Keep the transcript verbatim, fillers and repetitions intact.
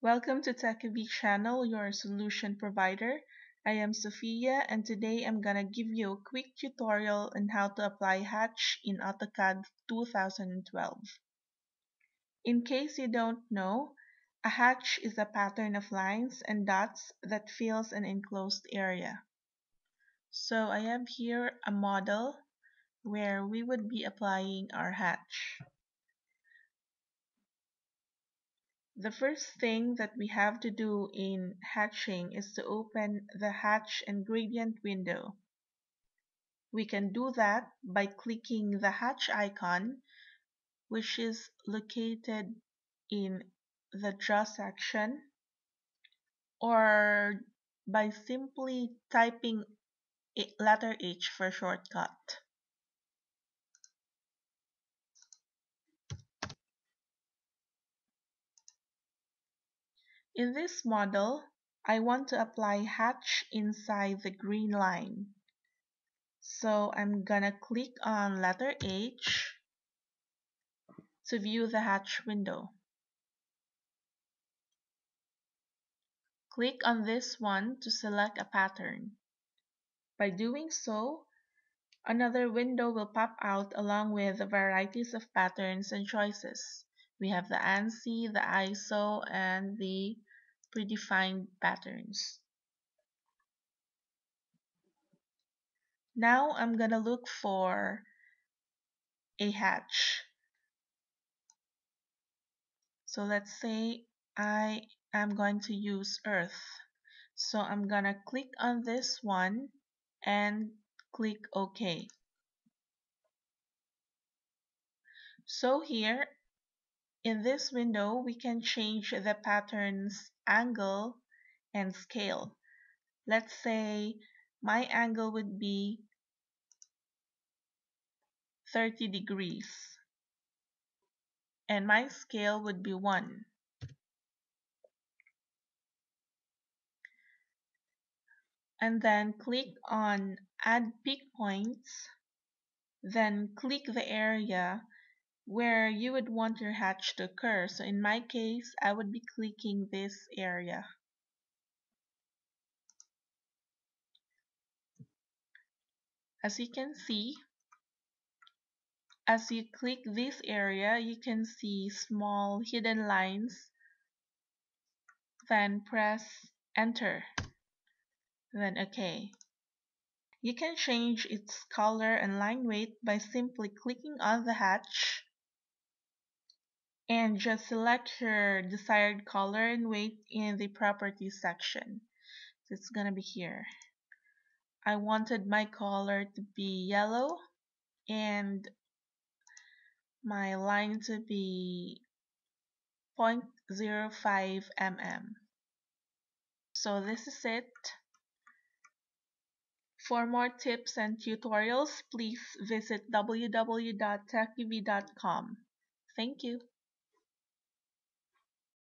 Welcome to TechUV channel, your solution provider. I am Sophia and today I'm gonna give you a quick tutorial on how to apply hatch in AutoCAD two thousand twelve. In case you don't know, a hatch is a pattern of lines and dots that fills an enclosed area. So I have here a model where we would be applying our hatch. The first thing that we have to do in hatching is to open the hatch and gradient window. We can do that by clicking the hatch icon, which is located in the draw section, or by simply typing a letter H for shortcut. In this model, I want to apply hatch inside the green line. So I'm gonna click on letter H to view the hatch window. Click on this one to select a pattern. By doing so, another window will pop out along with the varieties of patterns and choices. We have the ANSI, the I S O, and the predefined patterns. Now I'm gonna look for a hatch. So let's say I am going to use Earth. So I'm gonna click on this one and click OK. So here in this window, we can change the pattern's angle and scale. Let's say my angle would be thirty degrees and my scale would be one. And then click on Add Peak Points, then click the area where you would want your hatch to occur. So in my case, I would be clicking this area. As you can see, as you click this area, you can see small hidden lines. Then press Enter. Then OK. You can change its color and line weight by simply clicking on the hatch and just select your desired color and weight in the Properties section. So it's gonna be here. I wanted my color to be yellow and my line to be zero point zero five millimeters. So this is it. For more tips and tutorials, please visit w w w dot tech u v dot com. Thank you.